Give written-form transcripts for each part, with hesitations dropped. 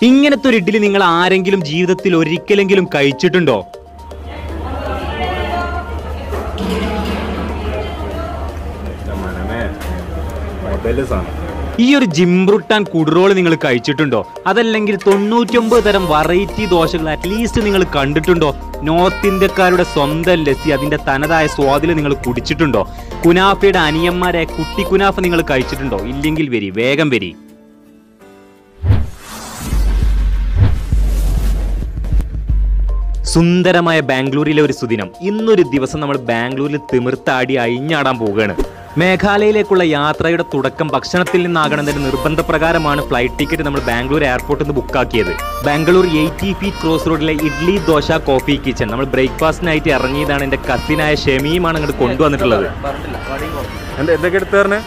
ഇങ്ങനത്തെ ഒരു ഇഡ്ഡലി നിങ്ങൾ ആരെങ്കിലും ജീവിതത്തിൽ ഒരിക്കലെങ്കിലും കഴിച്ചിട്ടുണ്ടോ? ഈ ഒരു ജിംബ്രുട്ടാൻ കുടുറോള് നിങ്ങൾ കഴിച്ചിട്ടുണ്ടോ? അതല്ലെങ്കിൽ 99 തരം വെറൈറ്റി ദോശകൾ അറ്റ്ലീസ്റ്റ് നിങ്ങൾ കണ്ടിട്ടുണ്ടോ? നോർത്ത് ഇന്ത്യക്കാരുടെ സ്വന്തം ലസ്സി അതിന്റെ തനതായ സ്വാദിൽ നിങ്ങൾ കുടിച്ചിട്ടുണ്ടോ? കുനാഫയുടെ അനിയന്മാരായ കുട്ടി കുനാഫ നിങ്ങൾ കഴിച്ചിട്ടുണ്ടോ? ഇല്ലെങ്കിൽ വരി, വേഗം വരി. സുന്ദരമായ ബാംഗ്ലൂരിലെ ഒരു സുദിനം. ഇന്നൊരു ദിവസം നമ്മൾ ബാംഗ്ലൂരിൽ തിമിർത്താടി അയിഞ്ഞാടാൻ പോവുകയാണ്. മേഘാലയയിലേക്കുള്ള യാത്രയുടെ തുടക്കം ഭക്ഷണത്തിൽ നിന്നാകണമെന്നതിന്റെ നിർബന്ധപ്രകാരമാണ് ഫ്ലൈറ്റ് ടിക്കറ്റ് നമ്മൾ ബാംഗ്ലൂർ എയർപോർട്ടിൽ നിന്ന് ബുക്കാക്കിയത്. ബാംഗ്ലൂർ 80 ഫീറ്റ് ക്രോസ് റോഡിലെ ഇഡ്ലി ദോശ കോഫി കിച്ചൺ നമ്മൾ ബ്രേക്ക്ഫാസ്റ്റിനായിട്ട് ഇറങ്ങിയതാണ്. എന്റെ കസിനായ ഷമീമാണ് ഇങ്ങോട്ട് കൊണ്ടുവന്നിട്ടുള്ളത്. എന്തൊക്കെ എടുത്തു തരണേ?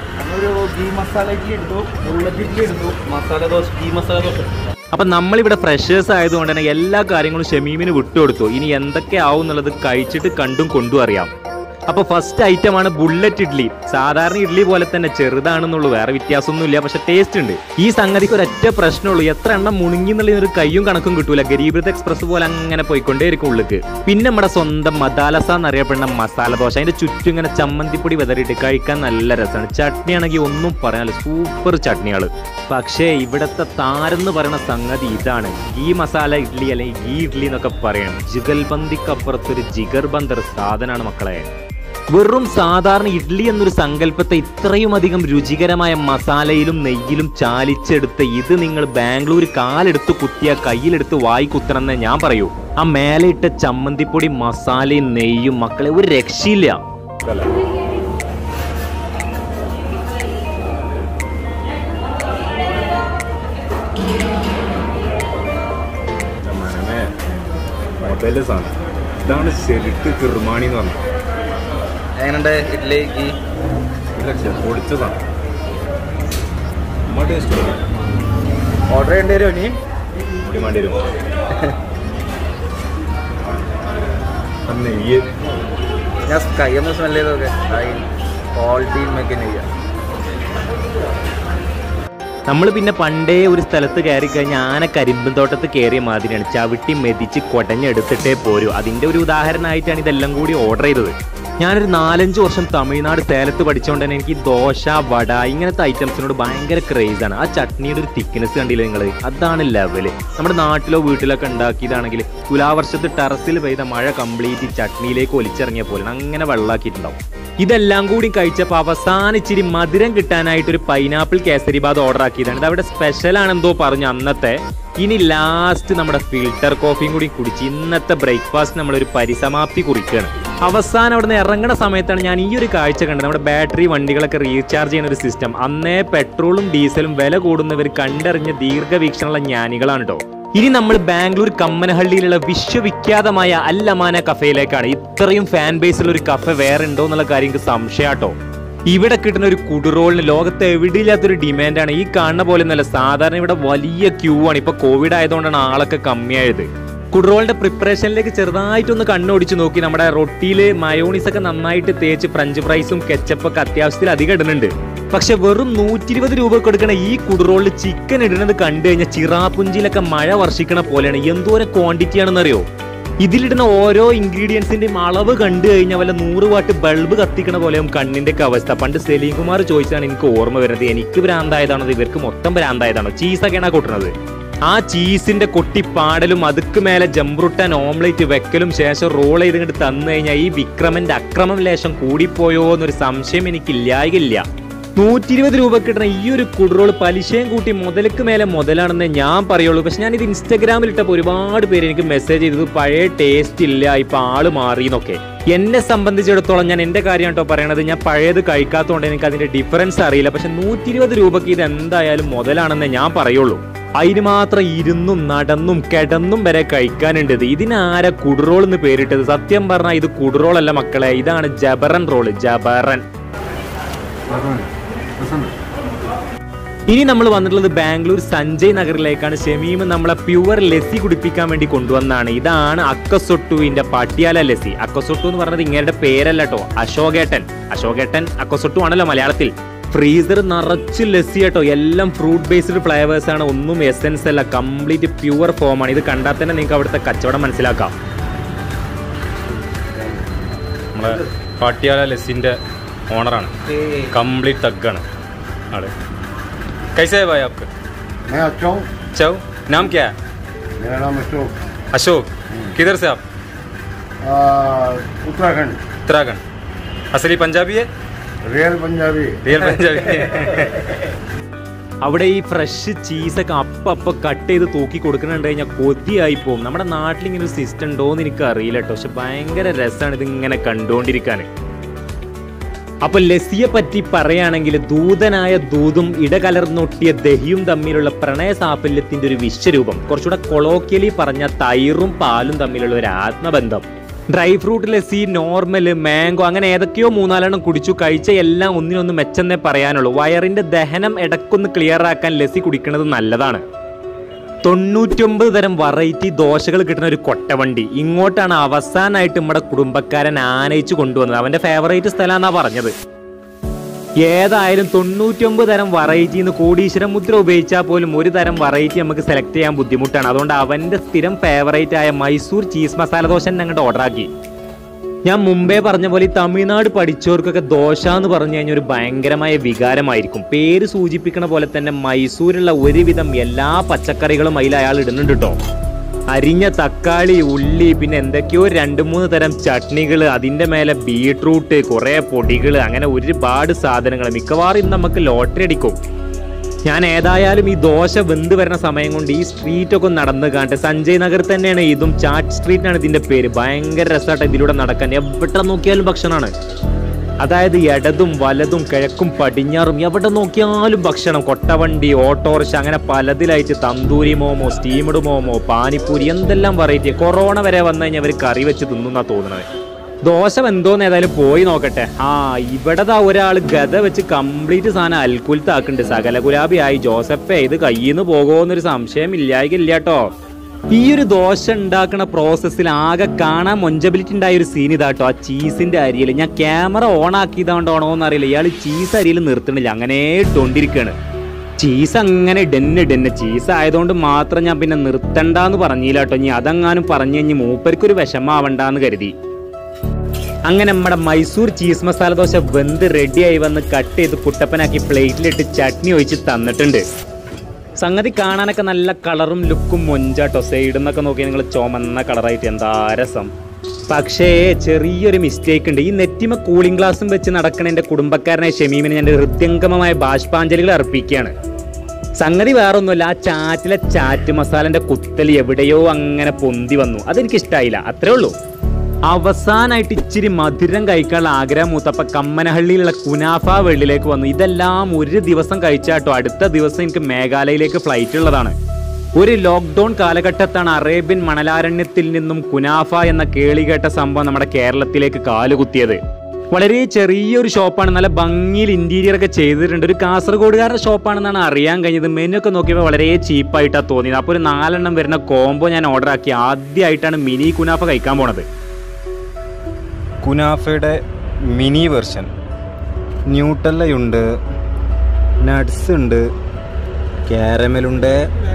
അപ്പൊ നമ്മളിവിടെ ഫ്രഷേഴ്സ് ആയതുകൊണ്ട് തന്നെ എല്ലാ കാര്യങ്ങളും ഷമീമിന് വിട്ടുകൊടുത്തു. ഇനി എന്തൊക്കെ ആവും എന്നുള്ളത് കഴിച്ചിട്ട് കണ്ടും കൊണ്ടും അറിയാം. അപ്പൊ ഫസ്റ്റ് ഐറ്റമാണ് ബുള്ളറ്റ് ഇഡ്ലി. സാധാരണ ഇഡ്ലി പോലെ തന്നെ ചെറുതാണെന്നുള്ളൂ, വേറെ വ്യത്യാസമൊന്നുമില്ല, പക്ഷെ ടേസ്റ്റ് ഉണ്ട്. ഈ സംഗതിക്ക് ഒരൊറ്റ പ്രശ്നമുള്ളൂ, എത്ര എണ്ണം മുണുങ്ങി എന്നുള്ള ഒരു കയ്യും കണക്കും കിട്ടൂല. ഗരീബ് എക്സ്പ്രസ് പോലെ അങ്ങനെ പോയിക്കൊണ്ടേയിരിക്കും ഉള്ളിക്ക്. പിന്നെ നമ്മുടെ സ്വന്തം മദാലസ എന്നറിയപ്പെടുന്ന മസാല ദോശ, അതിന്റെ ചുറ്റും ഇങ്ങനെ ചമ്മന്തിപ്പൊടി വെതറിയിട്ട് കഴിക്കാൻ നല്ല രസമാണ്. ചട്നി ആണെങ്കിൽ ഒന്നും പറയാനില്ല, സൂപ്പർ ചട്നികള്. പക്ഷേ ഇവിടത്തെ താരെന്ന് പറയുന്ന സംഗതി ഇതാണ്. ഈ മസാല ഇഡ്ലി അല്ലെങ്കിൽ ഈ ഇഡ്ലി എന്നൊക്കെ പറയണം. ജിഗൽബന്ദിക്കപ്പുറത്തൊരു ജിഗർ ബന്ദർ സാധനമാണ് മക്കളെ. വെറും സാധാരണ ഇഡ്ലി എന്നൊരു സങ്കല്പത്തെ ഇത്രയും അധികം രുചികരമായ മസാലയിലും നെയ്യിലും ചാലിച്ചെടുത്ത് ഇത് നിങ്ങൾ ബാംഗ്ലൂർ കാലെടുത്ത് കുത്തിയ കയ്യിലെടുത്ത് വായി കുത്തണമെന്ന് ഞാൻ പറയൂ. ആ മേലെ ഇട്ട ചമ്മന്തിപ്പൊടി മസാലയും നെയ്യും മക്കളെ ഒരു രക്ഷയില്ല. ഇതാണ് ശരിക്ക് കിർമാണി എന്ന് പറഞ്ഞത്. എങ്ങനെയുണ്ട് ഇഡ്ഡലി? പൊളിച്ചതാണ്. ഓർഡർ ചെയ്യേണ്ടി വരുമോ? ഇനി വേണ്ടി വരും. നെയ്യ് ഞാൻ കൈ ഒന്ന് സ്മെല് ചെയ്തൊക്കെ ക്വാളിറ്റി നെയ്യ. നമ്മൾ പിന്നെ പണ്ടേ ഒരു സ്ഥലത്ത് കയറി കഴിഞ്ഞാൽ ആന കരിമ്പും തോട്ടത്ത് കയറിയ മാതിരിയാണ്. ചവിട്ടി മെതിച്ച് കൊടഞ്ഞെടുത്തിട്ടേ പോരൂ. അതിന്റെ ഒരു ഉദാഹരണമായിട്ടാണ് ഇതെല്ലാം കൂടി ഓർഡർ ചെയ്തത്. ഞാനൊരു 4-5 വർഷം തമിഴ്നാട് സേലത്ത് പഠിച്ചുകൊണ്ട് തന്നെ എനിക്ക് ദോശ, വട ഇങ്ങനത്തെ ഐറ്റംസിനോട് ഭയങ്കര ക്രേസാണ്. ആ ചട്നിയുടെ ഒരു തിക്നെസ് കണ്ടില്ല നിങ്ങൾ? അതാണ് ലെവല്. നമ്മുടെ നാട്ടിലോ വീട്ടിലൊക്കെ ഉണ്ടാക്കിയതാണെങ്കിൽ തുലാവർഷത്ത് ടെറസിൽ പെയ്ത മഴ കംപ്ലീറ്റ് ചട്നിയിലേക്ക് ഒലിച്ചിറങ്ങിയ പോലെ അങ്ങനെ വെള്ളാക്കിയിട്ടുണ്ടാവും. ഇതെല്ലാം കൂടി കഴിച്ചപ്പോൾ അവസാനം ഇച്ചിരി മധുരം കിട്ടാനായിട്ടൊരു പൈനാപ്പിൾ കേസരിബാദ് ഓർഡർ ആക്കിയതാണ്. ഇത് അവിടെ സ്പെഷ്യൽ ആണെന്തോ പറഞ്ഞു അന്നത്തെ. ഇനി ലാസ്റ്റ് നമ്മുടെ ഫിൽട്ടർ കോഫിയും കൂടി കുടിച്ച് ഇന്നത്തെ ബ്രേക്ക്ഫാസ്റ്റ് നമ്മളൊരു പരിസമാപ്തി കുറിക്കുകയാണ്. അവസാനം അവിടെ നിന്ന് ഇറങ്ങുന്ന സമയത്താണ് ഞാൻ ഈ ഒരു കാഴ്ച കണ്ടത്. നമ്മുടെ ബാറ്ററി വണ്ടികളൊക്കെ റീചാർജ് ചെയ്യുന്ന ഒരു സിസ്റ്റം. അന്നേ പെട്രോളും ഡീസലും വില കൂടുന്നവർ കണ്ടറിഞ്ഞ ദീർഘവീക്ഷണമുള്ള ജ്ഞാനികളാണ് കേട്ടോ. ഇനി നമ്മൾ ബാംഗ്ലൂർ കമ്മനഹള്ളിയിലുള്ള വിശ്വവിഖ്യാതമായ അൽ അമാന കഫേയിലേക്കാണ്. ഇത്രയും ഫാൻ ബേസുള്ള ഒരു കഫേ വേറെ ഉണ്ടോ എന്നുള്ള കാര്യം എനിക്ക് സംശയാട്ടോ. ഇവിടെ കിട്ടുന്ന ഒരു കുടുറോളിന് ലോകത്ത് എവിടെയില്ലാത്തൊരു ഡിമാൻഡാണ്. ഈ കാണുന്ന പോലെ ഒന്നല്ല, സാധാരണ ഇവിടെ വലിയ ക്യൂ ആണ്. ഇപ്പൊ കോവിഡ് ആയതുകൊണ്ടാണ് ആളൊക്കെ കമ്മിയായത്. കുടുറോളിന്റെ പ്രിപ്പറേഷനിലേക്ക് ചെറുതായിട്ടൊന്ന് കണ്ണോടിച്ച് നോക്കി. നമ്മുടെ റൊട്ടിയില് മയോണീസ് ഒക്കെ നന്നായിട്ട് തേച്ച് ഫ്രഞ്ച് ഫ്രൈസും കെച്ചപ്പൊക്കെ അത്യാവശ്യത്തിൽ അധികം ഇടുന്നുണ്ട്. പക്ഷെ വെറും 120 രൂപ കൊടുക്കണ ഈ കുടുറോളിൽ ചിക്കൻ ഇടുന്നത് കണ്ടു കഴിഞ്ഞാൽ ചിറാപുഞ്ചിയിലൊക്കെ മഴ വർഷിക്കണ പോലെയാണ്. എന്തോരം ക്വാണ്ടിറ്റി ആണെന്നറിയോ? ഇതിലിടുന്ന ഓരോ ഇൻഗ്രീഡിയൻസിന്റെയും അളവ് കണ്ടു കഴിഞ്ഞാൽ വല്ല 100 വാട്ട് ബൾബ് കത്തിക്കണ പോലെയും കണ്ണിന്റെ ഒക്കെ അവസ്ഥ. പണ്ട് സലീം കുമാർ ചോദിച്ചാണ് എനിക്ക് ഓർമ്മ വരുന്നത്. എനിക്ക് ഭ്രാന്തായതാണോ ഇവർക്ക് മൊത്തം ഭ്രാന്തായതാണോ? ചീസൊക്കെയാണ് കൂട്ടുന്നത്. ആ ചീസിന്റെ കൊട്ടിപ്പാടലും അതുക്ക് മേലെ ജംബ്രുട്ടാൻ ഓംലേറ്റ് വെക്കലും ശേഷം റോൾ ചെയ്ത് ഇങ്ങോട്ട് തന്നു കഴിഞ്ഞാൽ ഈ വിക്രമന്റെ അക്രമം ലേശം കൂടിപ്പോയോ എന്നൊരു സംശയം എനിക്കില്ലായില്ല. 120 രൂപ കിട്ടുന്ന ഈ ഒരു കുടുറോൾ പലിശയും കൂട്ടി മുതലേക്ക് മേലെ മുതലാണെന്ന് ഞാൻ പറയുള്ളൂ. പക്ഷെ ഞാൻ ഇത് ഇൻസ്റ്റാഗ്രാമിൽ ഇട്ടപ്പോൾ ഒരുപാട് പേര് എനിക്ക് മെസ്സേജ് ചെയ്തത് പഴയ ടേസ്റ്റ് ഇല്ല, ഇപ്പൊ ആള് മാറിയെന്നൊക്കെ. എന്നെ സംബന്ധിച്ചിടത്തോളം ഞാൻ എന്റെ കാര്യം കേട്ടോ പറയണത്. ഞാൻ പഴയത് കഴിക്കാത്തതുകൊണ്ട് എനിക്ക് അതിന്റെ ഡിഫറൻസ് അറിയില്ല. പക്ഷെ 120 രൂപക്ക് ഇത് എന്തായാലും മുതലാണെന്ന് ഞാൻ പറയുള്ളൂ. അതിന് മാത്രം ഇരുന്നും നടന്നും കിടന്നും വരെ കഴിക്കാനുണ്ട്. ഇതിനാരാ കുടുറോൾ എന്ന് പേരിട്ടത്? സത്യം പറഞ്ഞാൽ ഇത് കുടുറോളല്ല മക്കളെ, ഇതാണ് ജബറൻ റോള്. ജബറൻ. ഇനി നമ്മൾ വന്നിട്ടുള്ളത് ബാംഗ്ലൂർ സഞ്ജയ് നഗറിലേക്കാണ്. ഷമീം നമ്മളെ പ്യുവർ ലസ്സി കുടിപ്പിക്കാൻ വേണ്ടി കൊണ്ടുവന്നാണ്. ഇതാണ് അക്കസൊട്ടുവിന്റെ പട്ടിയാല ലസ്സി. അക്കസൊട്ടു എന്ന് പറഞ്ഞത് ഇങ്ങേരുടെ പേരല്ല കേട്ടോ, അശോകേട്ടൻ. അക്കസൊട്ടു ആണല്ലോ മലയാളത്തിൽ. ഫ്രീസർ നിറച്ച് ലസ്സി കേട്ടോ, എല്ലാം ഫ്രൂട്ട് ബേസ്ഡ് ഫ്ലേവേഴ്സ് ആണ്, ഒന്നും എസെൻസ് അല്ല, കംപ്ലീറ്റ് പ്യുവർ ഫോമാണ്. ഇത് കണ്ടാൽ തന്നെ നിങ്ങൾക്ക് അവിടുത്തെ കച്ചവടം മനസ്സിലാക്കാം. നമ്മളെ പാട്ടിയാല ലസ്സിൻ്റെ ഓണറാണ്, കംപ്ലീറ്റ് തഗ്ഗാണ് ആള്. कैसे है भाई आपका? मैं अच्छा हूँ. अच्छा हो? नाम क्या है? मेरा नाम अशोक. अशोक. किधर से आप? उत्तराखंड. उत्तराखंड. असली पंजाबी है? रियल पंजाबी. रियल पंजाबी. അവിടെ ഈ ഫ്രഷ് ചീസൊക്കെ അപ്പം കട്ട് ചെയ്ത് തൂക്കി കൊടുക്കുന്നുണ്ട് കഴിഞ്ഞാൽ കൊതിയായി പോകും. നമ്മുടെ നാട്ടിൽ ഇങ്ങനെ ഒരു സിസ്റ്റം ഉണ്ടോയെന്ന് എനിക്ക് അറിയില്ല കേട്ടോ, പക്ഷെ ഭയങ്കര രസമാണ് ഇതിങ്ങനെ കണ്ടുകൊണ്ടിരിക്കാൻ. അപ്പൊ ലസ്സിയെ പറ്റി പറയുകയാണെങ്കിൽ ദൂതനായ ദൂതും ഇടകലർന്നൊട്ടിയ ദഹിയും തമ്മിലുള്ള പ്രണയ സാഫല്യത്തിന്റെ ഒരു വിശ്വരൂപം. കുറച്ചുകൂടെ കൊളോക്കിയലി പറഞ്ഞ തൈറും പാലും തമ്മിലുള്ള ഒരു ആത്മബന്ധം. Dry fruit lassi, normal, mango, അങ്ങനെ ഏതൊക്കെയോ 3-4 കുടിച്ചു. കഴിച്ച എല്ലാം ഒന്നിനൊന്ന് മെച്ചെന്നേ പറയാനുള്ളൂ. വയറിന്റെ ദഹനം ഇടക്കൊന്ന് ക്ലിയർ ആക്കാൻ ലസ്സി കുടിക്കുന്നത് നല്ലതാണ്. 99 തരം വെറൈറ്റി ദോശകൾ കിട്ടുന്ന ഒരു കൊട്ടവണ്ടി ഇങ്ങോട്ടാണ് അവസാനമായിട്ട് നമ്മുടെ കുടുംബക്കാരൻ ആനയിച്ചു കൊണ്ടുവന്നത്. അവന്റെ ഫേവറേറ്റ് സ്ഥലമാണെന്നാ പറഞ്ഞത്. ഏതായാലും 99 തരം വെറൈറ്റിന്ന് കോടീശ്വരം മുദ്ര ഉപയോഗിച്ചാൽ പോലും ഒരു തരം വെറൈറ്റി നമുക്ക് സെലക്ട് ചെയ്യാൻ ബുദ്ധിമുട്ടാണ്. അതുകൊണ്ട് അവന്റെ സ്ഥിരം ഫേവറേറ്റ് ആയ മൈസൂർ ചീസ് മസാല ദോശ ഞങ്ങളുടെ ഓർഡർ ആക്കി. ഞാൻ മുമ്പേ പറഞ്ഞ പോലെ ഈ തമിഴ്നാട് പഠിച്ചവർക്കൊക്കെ ദോശ എന്ന് പറഞ്ഞു കഴിഞ്ഞാൽ ഒരു ഭയങ്കരമായ വികാരമായിരിക്കും. പേര് സൂചിപ്പിക്കണ പോലെ തന്നെ മൈസൂരുള്ള ഒരുവിധം എല്ലാ പച്ചക്കറികളും അതിൽ അയാൾ ഇടുന്നുണ്ട് കേട്ടോ. അരിഞ്ഞ തക്കാളി, ഉള്ളി, പിന്നെ എന്തൊക്കെയോ 2-3 തരം ചട്നികൾ, അതിൻ്റെ മേലെ ബീട്രൂട്ട്, കുറേ പൊടികൾ, അങ്ങനെ ഒരുപാട് സാധനങ്ങൾ. മിക്കവാറും ഇന്ന് നമുക്ക് ലോട്ടറി അടിക്കും. ഞാൻ ഏതായാലും ഈ ദോശ വെന്ത് വരുന്ന സമയം കൊണ്ട് ഈ സ്ട്രീറ്റൊക്കെ നടന്ന് കാണട്ടെ. സഞ്ജയ് നഗർ തന്നെയാണ് ഇതും, ചാറ്റ് സ്ട്രീറ്റാണ് ഇതിൻ്റെ പേര്. ഭയങ്കര രസമായിട്ട് ഇതിലൂടെ നടക്കാൻ, എവിടെ നോക്കിയാലും ഭക്ഷണമാണ്. അതായത് ഇടതും വലതും കിഴക്കും പടിഞ്ഞാറും എവിടെ നോക്കിയാലും ഭക്ഷണം. കൊട്ടവണ്ടി, ഓട്ടോറിക്ഷ, അങ്ങനെ പലതിലായിട്ട് തന്തൂരി മോമോ, സ്റ്റീംഡ് മോമോ, പാനിപ്പൂരി, എന്തെല്ലാം വെറൈറ്റി. കൊറോണ വരെ വന്നു കഴിഞ്ഞാൽ അവർ കറി വെച്ച് തിന്നുന്നാ തോന്നുന്നത്. ദോശ എന്തോന്ന് ഏതായാലും പോയി നോക്കട്ടെ. ഇവിടെ ഒരാൾ ഗത വെച്ച് കംപ്ലീറ്റ് സാധനം അൽക്കുലത്താക്കുന്നുണ്ട്. സകല ഗുലാബിയായി. ജോസഫേ, ഇത് കയ്യിൽ നിന്ന് പോകുമെന്നൊരു സംശയം ഇല്ലായില്ല കേട്ടോ. ഈ ഒരു ദോശ ഉണ്ടാക്കുന്ന പ്രോസസ്സിൽ ആകെ കാണാൻ മൊഞ്ചബിലിറ്റി ഉണ്ടായ ഒരു സീൻ ഇതാട്ടോ. ആ ചീസിന്റെ അരിയിൽ ഞാൻ ക്യാമറ ഓൺ ആക്കിയതുകൊണ്ടാണോ എന്നറിയില്ല, ഇയാൾ ചീസ് അരിയിൽ നിർത്തണില്ല, അങ്ങനെ ഇട്ടുകൊണ്ടിരിക്കുകയാണ്. ചീസ് അങ്ങനെ ഡെന്ന് ചീസ് ആയതുകൊണ്ട് മാത്രം ഞാൻ പിന്നെ നിർത്തണ്ടെന്ന് പറഞ്ഞില്ല കേട്ടോ. ഇനി അതെങ്ങാനും പറഞ്ഞു കഴിഞ്ഞ് മൂപ്പർക്കൊരു വിഷമാവണ്ടെന്ന് കരുതി. അങ്ങനെ നമ്മുടെ മൈസൂർ ചീസ് മസാല ദോശ വെന്ത് റെഡിയായി വന്ന് കട്ട് ചെയ്ത് കുട്ടപ്പനാക്കി പ്ലേറ്റിലിട്ട് ചട്നി ഒഴിച്ച് തന്നിട്ടുണ്ട്. സംഗതി കാണാനൊക്കെ നല്ല കളറും ലുക്കും മൊഞ്ചാട്ടോ. സൈഡിൽ നിന്നൊക്കെ നോക്കിയാൽ നിങ്ങൾ ചുമന്ന കളറായിട്ട് എന്താ രസം. പക്ഷേ ചെറിയൊരു മിസ്റ്റേക്ക് ഉണ്ട്. ഈ നെറ്റിമ കൂളിംഗ് ഗ്ലാസും വെച്ച് നടക്കണ എൻ്റെ കുടുംബക്കാരനായ ഷമീമിനെ ഞാൻ ഹൃദ്യംഗമമായ ബാഷ്പാഞ്ജലികൾ അർപ്പിക്കുകയാണ്. സംഗതി വേറൊന്നുമില്ല, ആ ചാറ്റിലെ ചാറ്റ് മസാലൻ്റെ കുത്തൽ എവിടെയോ അങ്ങനെ പൊന്തി വന്നു. അതെനിക്കിഷ്ടായില്ല, അത്രേ ഉള്ളൂ. അവസാനമായിട്ട് ഇച്ചിരി മധുരം കഴിക്കാനുള്ള ആഗ്രഹം മൂത്തപ്പ കമ്മനഹള്ളിയിലുള്ള കുനാഫ വെള്ളിലേക്ക് വന്നു. ഇതെല്ലാം ഒരു ദിവസം കഴിച്ചാട്ടോ. അടുത്ത ദിവസം എനിക്ക് മേഘാലയയിലേക്ക് ഫ്ലൈറ്റ് ഉള്ളതാണ്. ഒരു ലോക്ക്ഡൗൺ കാലഘട്ടത്താണ് അറേബ്യൻ മണലാരണ്യത്തിൽ നിന്നും കുനാഫ എന്ന കേളികേട്ട സംഭവം നമ്മുടെ കേരളത്തിലേക്ക് കാലുകുത്തിയത്. വളരെ ചെറിയൊരു ഷോപ്പാണ്, നല്ല ഭംഗിയിൽ ഇന്റീരിയർ ഒക്കെ ചെയ്തിട്ടുണ്ട്. ഒരു കാസർഗോഡുകാരുടെ ഷോപ്പാണെന്നാണ് അറിയാൻ കഴിഞ്ഞത്. മെനു ഒക്കെ നോക്കിയപ്പോൾ വളരെ ചീപ്പായിട്ടാണ് തോന്നിയത്. അപ്പോൾ ഒരു 4 എണ്ണം വരുന്ന കോംബോ ഞാൻ ഓർഡർ ആക്കി. ആദ്യമായിട്ടാണ് മിനി കുനാഫ കഴിക്കാൻ പോണത്. കുനാഫയുടെ മിനി വെർഷൻ. ന്യൂട്ടല്ലയുണ്ട്, നട്ട്സ് ഉണ്ട്, കാരമലുണ്ട്,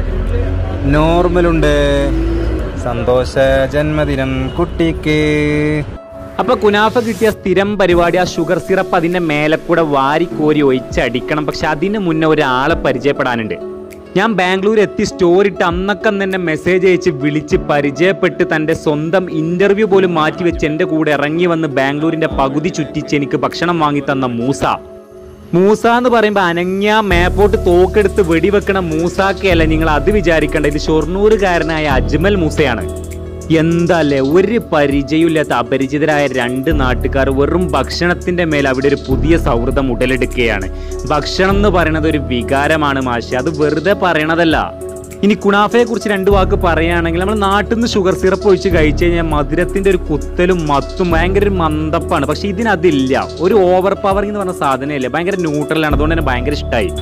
നോർമലുണ്ട്. സന്തോഷ ജന്മദിനം കുട്ടിക്ക്. അപ്പൊ കുനാഫ കിട്ടിയ സ്ഥിരം പരിപാടി ആ ഷുഗർ സിറപ്പ് അതിന്റെ മേലെ കൂടെ വാരിക്കോരി ഒഴിച്ചടിക്കണം. പക്ഷെ അതിന് മുന്നേ ഒരാളെ പരിചയപ്പെടാനുണ്ട്. ഞാൻ ബാംഗ്ലൂർ എത്തി സ്റ്റോറിട്ട് അന്നൊക്കെ തന്നെ മെസ്സേജ് അയച്ച് വിളിച്ച് പരിചയപ്പെട്ട് തൻ്റെ സ്വന്തം ഇന്റർവ്യൂ പോലും മാറ്റിവെച്ച് എൻ്റെ കൂടെ ഇറങ്ങി വന്ന് ബാംഗ്ലൂരിൻ്റെ പകുതി ചുറ്റിച്ച് എനിക്ക് ഭക്ഷണം വാങ്ങി തന്ന മൂസ. മൂസ എന്ന് പറയുമ്പോൾ അനങ്ങിയ മേപ്പോട്ട് തോക്കെടുത്ത് വെടിവെക്കണ മൂസാക്കയല്ല, നിങ്ങൾ അത് വിചാരിക്കേണ്ട. ഇത് ഷൊർണൂറുകാരനായ അജ്മൽ മൂസയാണ്. എന്താല്ലേ, ഒരു പരിചയമില്ലാത്ത അപരിചിതരായ 2 നാട്ടുകാർ വെറും ഭക്ഷണത്തിന്റെ മേൽ അവിടെ ഒരു പുതിയ സൗഹൃദം ഉടലെടുക്കുകയാണ്. ഭക്ഷണം എന്ന് പറയുന്നത് ഒരു വികാരമാണ് മാഷെ, അത് വെറുതെ പറയണതല്ല. ഇനി കുനാഫയെ കുറിച്ച് 2 വാക്ക് പറയുകയാണെങ്കിൽ, നമ്മൾ നാട്ടിൽ നിന്ന് ഷുഗർ സിറപ്പ് ഒഴിച്ച് കഴിച്ചു കഴിഞ്ഞാൽ മധുരത്തിന്റെ ഒരു കുത്തലും മത്തും ഭയങ്കര ഒരു മന്ദപ്പാണ്. പക്ഷെ ഇതിനതില്ല, ഒരു ഓവർ പവറിംഗ് എന്ന് പറഞ്ഞ സാധനമില്ല, ഭയങ്കര ന്യൂട്രലാണ്. അതുകൊണ്ട് തന്നെ ഭയങ്കര ഇഷ്ടമായി.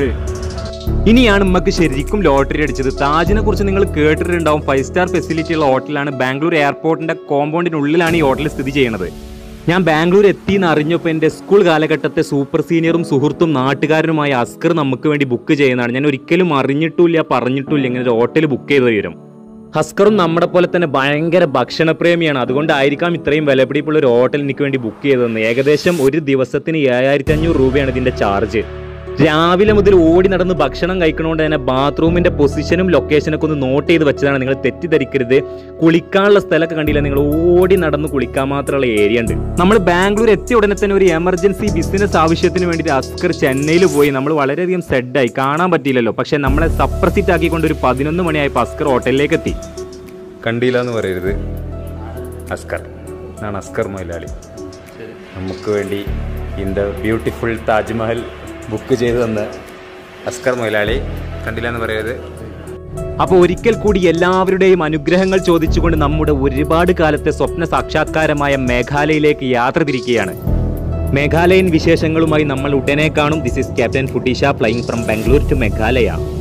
ഇനിയാണ് നമുക്ക് ശരിക്കും ലോട്ടറി അടിച്ചത്. താജിനെ കുറിച്ച് നിങ്ങൾ കേട്ടിട്ടുണ്ടാവും. 5 സ്റ്റാർ ഫെസിലിറ്റി ഉള്ള ഹോട്ടലാണ്. ബാംഗ്ലൂർ എയർപോർട്ടിന്റെ കോമ്പൗണ്ടിനുള്ളിലാണ് ഈ ഹോട്ടൽ സ്ഥിതി ചെയ്യുന്നത്. ഞാൻ ബാംഗ്ലൂർ എത്തിയെന്ന് അറിഞ്ഞപ്പോൾ എൻ്റെ സ്കൂൾ കാലഘട്ടത്തെ സൂപ്പർ സീനിയറും സുഹൃത്തും നാട്ടുകാരനുമായ അസ്കർ നമുക്ക് വേണ്ടി ബുക്ക് ചെയ്യുന്നതാണ്. ഞാൻ ഒരിക്കലും അറിഞ്ഞിട്ടില്ല പറഞ്ഞിട്ടില്ല ഇങ്ങനെ ഒരു ഹോട്ടൽ ബുക്ക് ചെയ്ത് വരും. അസ്കറും നമ്മുടെ പോലെ തന്നെ ഭയങ്കര ഭക്ഷണപ്രേമിയാണ്. അതുകൊണ്ടായിരിക്കാം ഇത്രയും വിലപിടിപ്പുള്ള ഒരു ഹോട്ടൽ എനിക്ക് വേണ്ടി ബുക്ക് ചെയ്തതെന്ന്. ഏകദേശം ഒരു ദിവസത്തിന് 7500 രൂപയാണ് ഇതിൻ്റെ ചാർജ്. രാവിലെ മുതൽ ഓടി നടന്ന് ഭക്ഷണം കഴിക്കണോണ്ട് തന്നെ ബാത്റൂമിന്റെ പൊസിഷനും ലൊക്കേഷനൊക്കെ ഒന്ന് നോട്ട് ചെയ്ത് വെച്ചതാണ്. നിങ്ങൾ തെറ്റിദ്ധരിക്കരുത്. കുളിക്കാനുള്ള സ്ഥലമൊക്കെ കണ്ടില്ല, നിങ്ങൾ ഓടി നടന്ന് കുളിക്കാൻ മാത്രമുള്ള ഏരിയ ഉണ്ട്. നമ്മൾ ബാംഗ്ലൂർ എത്തിയ ഉടനെ തന്നെ ഒരു എമർജൻസി ബിസിനസ് ആവശ്യത്തിന് വേണ്ടിയിട്ട് അസ്കർ ചെന്നൈയിൽ പോയി. നമ്മൾ വളരെയധികം സെഡായി, കാണാൻ പറ്റിയില്ലല്ലോ. പക്ഷെ നമ്മളെ സപ്രസിറ്റ് ആക്കിക്കൊണ്ട് ഒരു 11 മണിയായപ്പോൾ അസ്കർ ഹോട്ടലിലേക്ക് എത്തി. കണ്ടില്ല എന്ന് പറയരുത്, അസ്കർ ഞാൻ അസ്കർ മൊയിലാളി. നമുക്ക് വേണ്ടി in the beautiful Taj Mahal book ചെയ്ത് തന്ന അസ്കർ മൊയിലാളി, കണ്ടില്ല എന്ന് പറയരുത്. അപ്പോൾ ഒരിക്കൽ കൂടി എല്ലാവരുടെയും അനുഗ്രഹങ്ങൾ ചോദിച്ചുകൊണ്ട് നമ്മുടെ ഒരുപാട് കാലത്തെ സ്വപ്ന സാക്ഷാത്കാരമായ മേഘാലയയിലേക്ക് യാത്ര തിരിക്കുകയാണ്. മേഘാലയൻ വിശേഷങ്ങളുമായി നമ്മൾ ഉടനെ കാണും. ദിസ് ഈസ് ക്യാപ്റ്റൻ ഫുട്ടീഷ flying from Bangalore to Meghalaya.